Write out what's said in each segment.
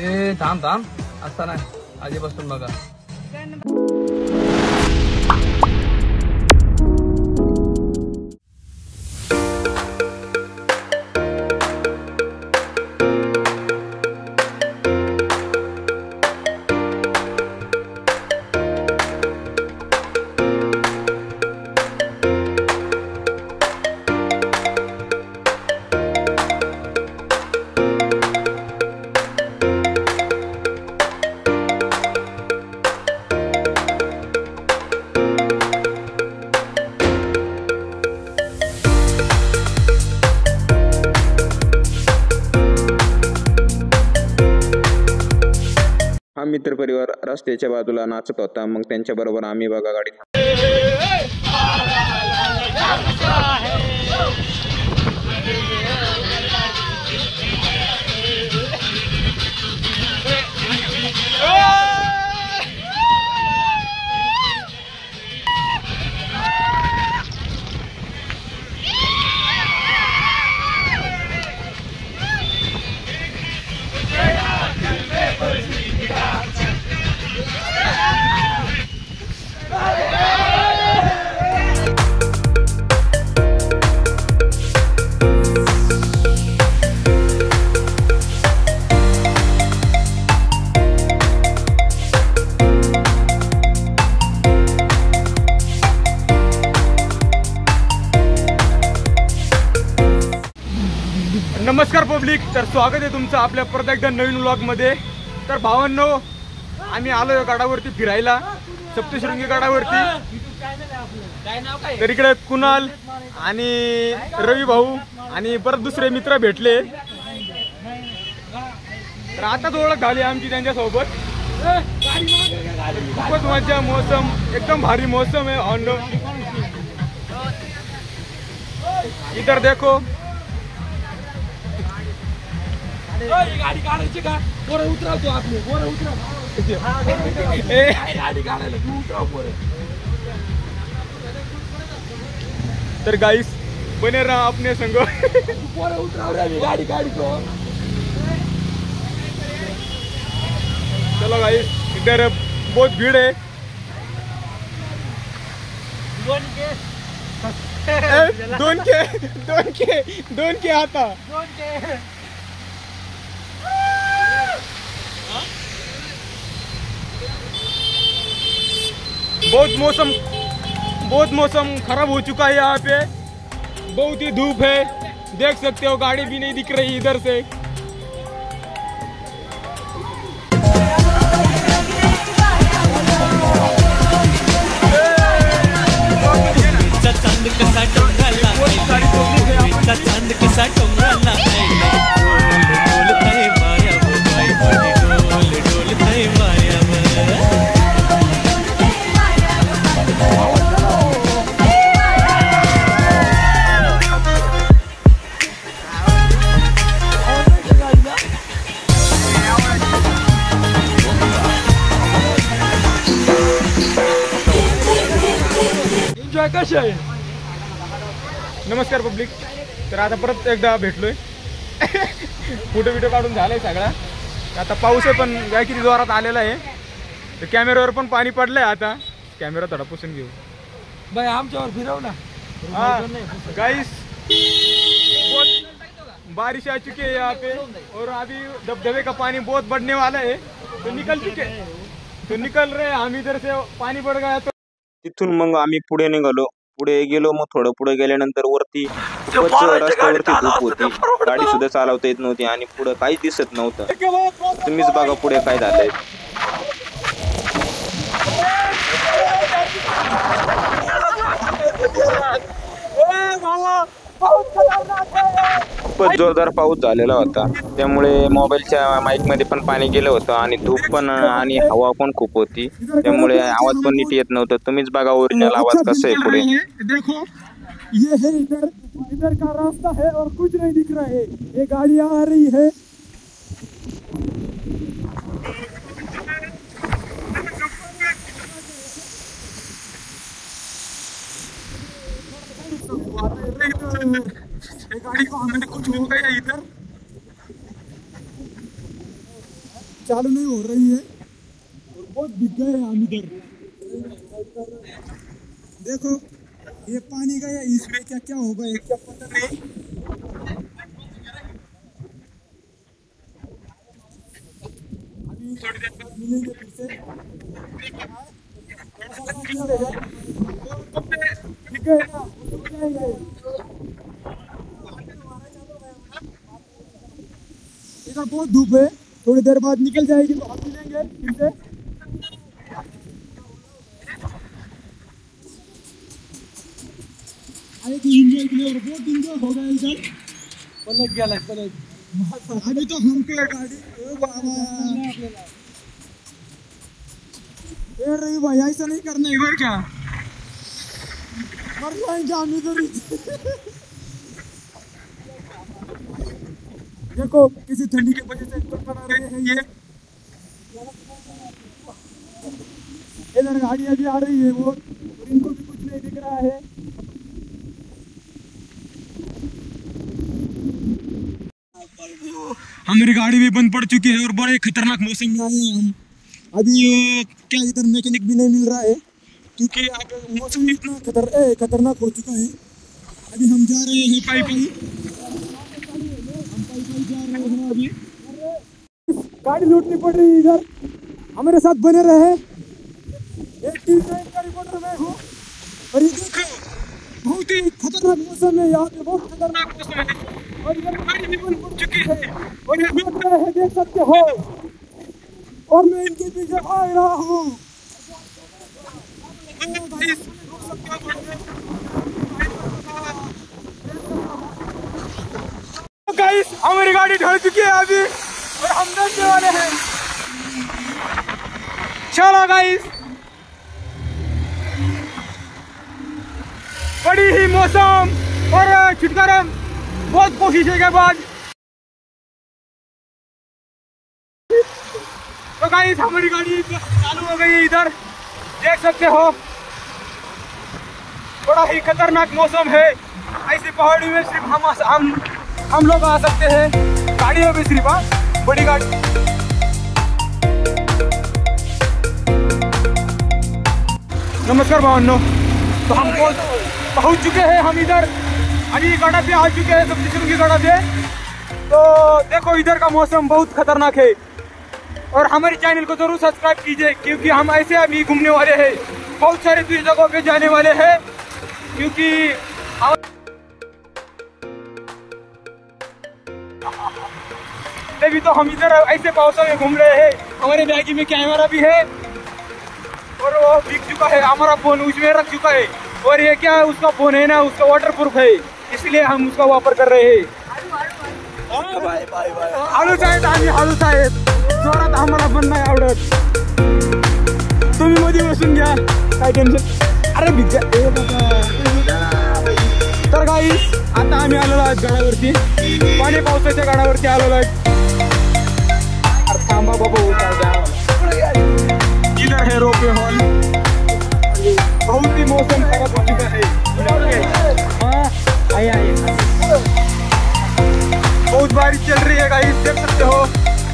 ए थांब थांब असता नाही आधीपासून बघा. हा मित्र परिवार रस्त्याच्या बाजूला नाचत होता. मग त्यांच्या बरोबर आम्ही बघा गाडीत. नमस्कार पब्लिक, तर स्वागत आहे तुमचं आपल्या परत एकदा नवीन व्लॉगमध्ये. तर भावांनो, आम्ही आलो गडावरती फिरायला, सप्तशृंगी गडावरती. तर इकडे कुणाल आणि रवी भाऊ आणि परत दुसरे मित्र भेटले. तर आताच ओळख झाली आमची त्यांच्यासोबत. खूपच मजा, मौसम एकदम भारी मौसम है भावांनो. इधर देखो, गाडी काढायची का? पोरं उतरवतो आपले, पोरं उतरव. गाडी काढायला तू उतरव पोरं. तर गाइस बने रहा अपने संग. पोरं उतरव रे, गाडी काढतो. चलो गाइस, इधर बहुत भीड़ है. 2 के आता. बहुत मौसम खराब हो चुका है यहाँ पे. बहुत ही धूप है, देख सकते हो. गाड़ी भी नहीं दिख रही इधर से. चांद कसा टोंगाला, चांद कसा टोंगाला, डोलताय मायावर, डोलताय मायावर. एन्जॉय कशा आहे. नमस्कार पब्लिक, तर आता परत एकदा भेटलोय. फोटो काढून झालाय सगळा. आता पाऊस आहे पण काय किती जोरात आलेला आहे. तर कॅमेऱ्यावर पण पाणी पडलंय. आता कॅमेरा थोडा पुसून घेऊ. भाई आमच्यावर फिरव ना. गाइस बहुत बारिश आ चुकी है यहाँ पे और अभी दबदबे का पानी बहुत बढ़ने वाला है. तो निकल रहे हम इधर से. पाणी पड गया. तो तिथून मग आम्ही पुढे निघालो. पुढे गेलो. मग थोडं पुढे गेल्यानंतर वरती रस्त्यावरती धूप होती. गाडी सुद्धा चालवता येत नव्हती आणि पुढे काहीच दिसत नव्हतं. तुम्हीच बघा पुढे काय झालंय. खूपच जोरदार पाऊस झालेला होता. त्यामुळे मोबाईलच्या माईक मध्ये पण पाणी गेलं होतं आणि धूप पण आणि हवा पण खूप होती. त्यामुळे आवाज पण नीट येत नव्हता. तुम्हीच बघा ओरिजिनल आवाज कसा आहे पुढे. देखो ये है इधर का रास्ता है और कुछ नहीं दिख रहा है. ये गाड़ी आ रही है. गाड़ी को हमें कुछ हो गया इधर. चालू नहीं हो रही है और बहुत बिक गए हैं हम इधर। देखो ये पानी का, इसमें क्या क्या होगा ये क्या पता नहीं। अभी थोड़ी देर बाद मिलेंगे फिर से। इधर बहुत धूप है, थोड़ी देर बाद निकल जाएगी तो हम मिलेंगे फिर से। आए तो एंजॉय के लिए और बहुत एंजॉय हो गया इधर। पलट गया पलट। अभी तो हमको गाड़ी रही भाई, ऐसा नहीं करना है इधर, क्या मर जाएंगे हम इधर ही। देखो किसी ठंडी की वजह से तो पड़ा रहे हैं ये। इधर गाड़ी अभी आ रही है वो, और इनको भी कुछ नहीं दिख रहा है। हमारी गाड़ी भी बंद पड़ चुकी है और बड़े खतरनाक मौसम में आए हैं हम। अभी क्या इधर मैकेनिक भी नहीं मिल रहा है क्योंकि अब मौसम इतना खतरनाक हो चुका है। अभी हम जा रहे हैं पाई जा रहे हैं अभी। गाड़ी लूटनी पड़ रही है इधर, हमारे साथ बने रहे। एक टीवी का रिपोर्टर मैं हूँ और ये देखो बहुत ही खतरनाक मौसम है, यहाँ पे बहुत खतरनाक मौसम है और इधर गाड़ी भी बंद पड़ चुकी है और ये लूट रहे हैं, देख सकते हो। और मैं इनके पीछे भाग रहा हूँ। गाइस हमारी गाड़ी ढल चुकी है अभी और हम डरने वाले हैं। चलो गाइस, बड़ी ही मौसम और छुटकारा बहुत कोशिशों के बाद तो गाइस हमारी गाड़ी चालू हो गई है। इधर देख सकते हो बड़ा ही खतरनाक मौसम है। ऐसी पहाड़ी में सिर्फ हम लोग आ सकते हैं, गाड़ियों में सिर्फ बड़ी गाड़ी। नमस्कार भावनों, तो हम पहुंच चुके हैं हम इधर अली गढ़ा पे आ चुके हैं, सप्तशृंगी गढ़ा पे। तो देखो इधर का मौसम बहुत खतरनाक है और हमारे चैनल को जरूर सब्सक्राइब कीजिए क्योंकि हम ऐसे अभी घूमने वाले हैं, बहुत सारे जगहों पे जाने वाले हैं क्योंकि तभी तो हम इधर ऐसे मौसम में घूम रहे हैं। हमारे बैग में कैमरा भी है और वो बिक चुका है, हमारा फोन उसमें रख चुका है और ये क्या उसका फोन है ना, उसका वाटरप्रूफ है, इसलिए हम उसका वापर कर रहे हैं। हालू साहेब आम्ही हालू साहेब जोरात आम्हाला पण नाही आवडत, तुम्ही मध्ये बसून घ्या, काय टेन्शन। अरे भिजा तर गाईस आता आम्ही आलेलो आहोत गडावरती, पाणी पावसाच्या गडावरती आलेलो आहे। अरे थांबा बाबा, इधर है रोपवे हॉल, बहुत ही मौसम खराब हो चुका है। आइए बहुत बारिश चल रही है गाइस, देख सकते हो।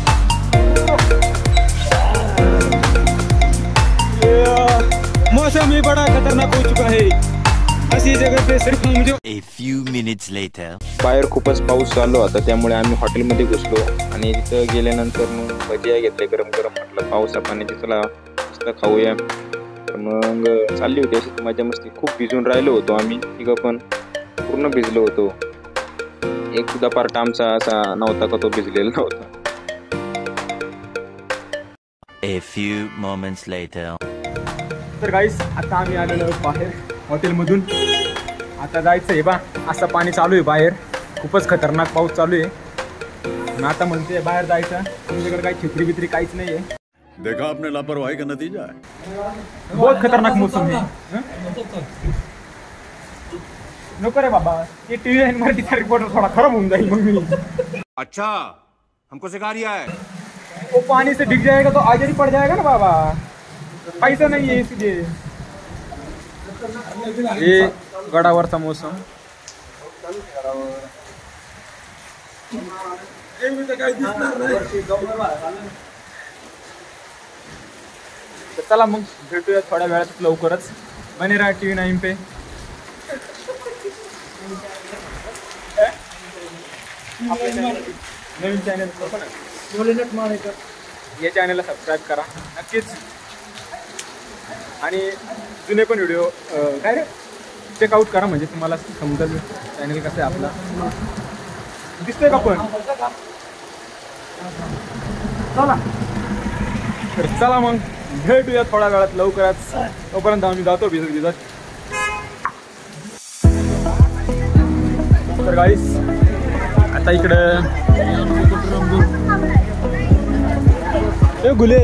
मौसम ही बड़ा खतरनाक हो चुका है, अशी जगह पे सिर्फ हम जो A few minutes later. बाहेर खूपच पाऊस चालू होता, त्यामुळे आम्ही हॉटेलमध्ये घुसलो आणि तिथं गेल्यानंतर मग भजिया घेतले गरम गरम. म्हटलं पावसा पाण्याची चला मस्त खाऊया. मग चालली होती अशी मजा मस्ती. खूप भिजून राहिलो होतो आम्ही तिघं, पण पूर्ण भिजलो होतो. एक सुद्धा पार्ट आमचा असा नव्हता का तो भिजलेला नव्हता. A few moments later. तर गाईस आता आम्ही आलेलो आहोत बाहेर हॉटेलमधून. आता जायचं आहे बा, असं पाणी चालू आहे बाहेर, खूपच खतरनाक पाऊस चालू आहे. मी आता म्हणते बाहेर जायचं, तुमच्याकडे काही छत्री बित्री काहीच नाही आहे. देखा आपने लापरवाही का नतीजा है. बहुत खतरनाक मौसम है. नको रे बाबा, ये टीव्ही आणि मराठीचा रिपोर्टर थोड़ा खराब होऊन जाईल मग मी. अच्छा हमको सिखा रिया है. वो पानी से डिग जाएगा तो आगे ही पड़ जाएगा ना बाबा, पैसा नहीं है इसलिए. ये गडावरचा मौसम. तर चला मग भेटूया थोड्या वेळात लवकरच. बने रहा TV9 पे. नवीन चॅनल या चॅनलला सबस्क्राईब करा नक्कीच. आणि जुने पण व्हिडिओ काय रे चेकआउट करा म्हणजे तुम्हाला समजेल चॅनल कसं आहे आपला. दिसतोय का पण. चला तर चला मग भेटूया थोड्या वेळात लवकरच. तोपर्यंत आम्ही जातो भिजत. तर गाईस आता इकडं ए गुले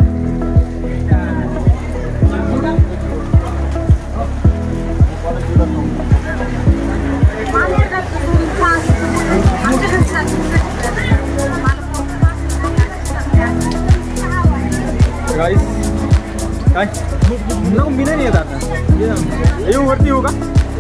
गाईस काय मी नाही येत आता. येऊ वरती येऊ का.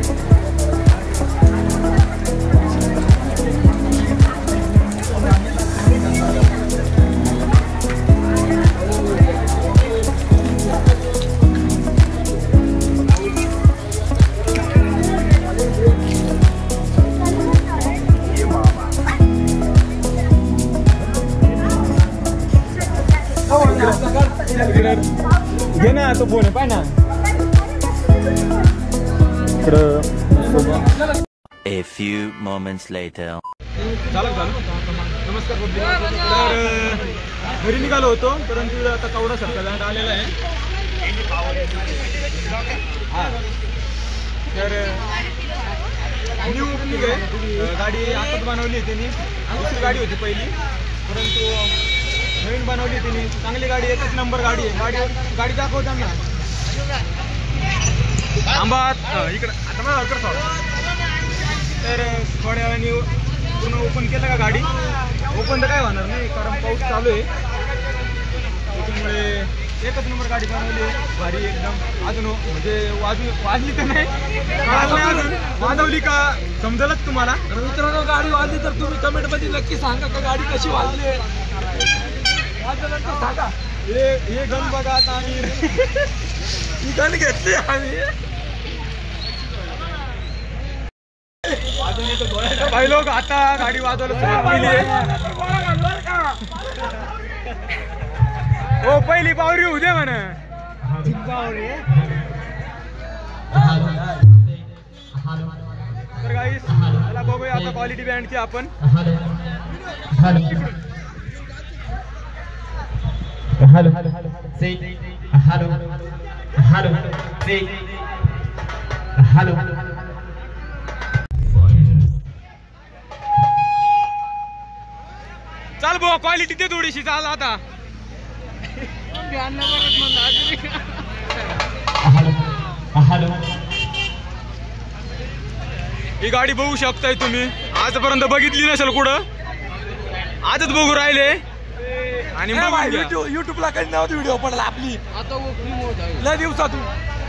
घे ना तो फोन आहे पाय ना. A few moments later. झालं. नमस्कार पब्लिक. तर घरी निघालो होतो परंतु आता कवडा सारखा जाणार आलेला आहे. हां तर न्यू ओपनिंग आहे. गाडी आताच बनवली त्यांनी. दुसरी गाडी होती पहिली परंतु नवीन बनवली त्यांनी. चांगली गाडी एकच नंबर गाडी आहे. गाडी दाखवताना आंबात इकडं आता मला हरकत तर थोड्या वेळाने पूर्ण ओपन केलं का गाडी. ओपन तर काय होणार नाही कारण पाऊस चालू आहे त्याच्यामुळे एकच नंबर गाडी बनवली आहे. भारी एकदम. अजून म्हणजे वाजली तर नाही अजून वाजवली का समजेलच तुम्हाला. मित्रांनो गाडी वाजली तर तुम्ही कमेंट मध्ये नक्की सांगा का गाडी कशी वाजली वाजल्यानंतर सांगा. हे गण बघा आता आम्ही ही गण घेतली आम्ही. काही लोक आता गाडी वाजवायला सुरुवात केली आहे. हो पहिली पावरी होऊ दे म्हणा. तर गाईस चला बघूया आता क्वालिटी बँडची आपण. चाल भाऊ क्वालिटी ते थोडीशी चाल आता. ही गाडी बघू शकताय तुम्ही. आजपर्यंत बघितली नसेल कुठं. आजच बघू राहिले आणि युट्यूबला काही नव्हती व्हिडिओ पडला आपली लय दिवसातून.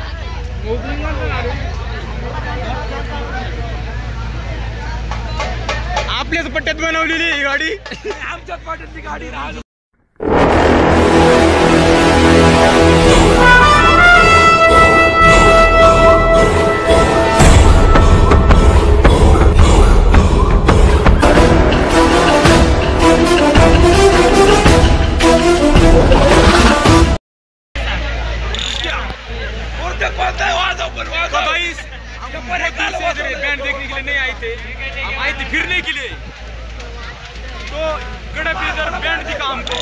आपल्याच पट्ट्यात बनवलेली ही गाडी. आमच्याच पट्ट्यातली गाडी. बैंड देखने के लिए नहीं आए थे. हम आए थे फिरने के लिए. तो गड़प इधर बैंड दिखा हमको.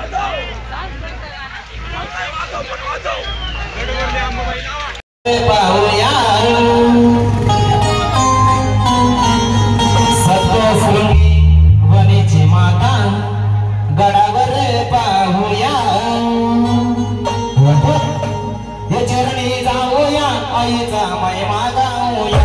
गडावर पाहूया या चरणी जाऊया आईचा महिमा गाऊया.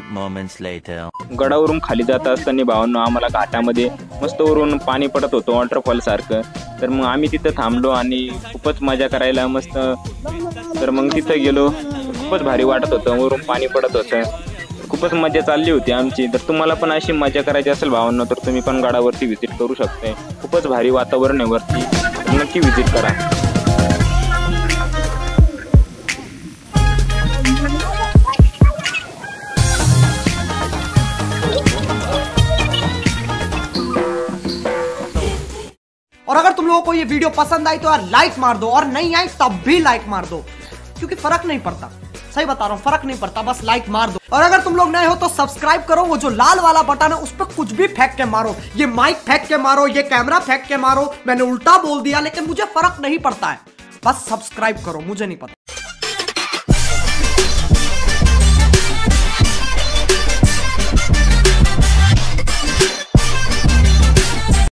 moments later. गडावरून खाली जात असताना भावांनो आम्हाला घाटामध्ये मस्त वरून पाणी पडत होतं वॉटरफॉल सारखं. तर मग आम्ही तिथं थांबलो आणि खूपच मजा करायला मस्त. तर मग तिथं गेलो, खूपच भारी वाटत होतं, वरून पाणी पडत होतं, खूपच मजा चालली होती आमची. तर तुम्हाला पण अशी मजा करायची असेल भावांनो तर तुम्ही पण गडावरती व्हिजिट करू शकताय. खूपच भारी वातावरण आहे वरती, तर नक्की व्हिजिट करा. और अगर तुम लोगों को ये वीडियो पसंद आई तो यार लाइक मार दो, और नहीं आई तब भी लाइक मार दो, क्योंकि फर्क नहीं पड़ता, सही बता रहा हूँ, फर्क नहीं पड़ता, बस लाइक मार दो. और अगर तुम लोग नए हो तो सब्सक्राइब करो, वो जो लाल वाला बटन है उस पर कुछ भी फेंक के मारो, ये माइक फेंक के मारो, ये कैमरा फेंक के मारो, मैंने उल्टा बोल दिया लेकिन मुझे फर्क नहीं पड़ता है, बस सब्सक्राइब करो, मुझे नहीं पता.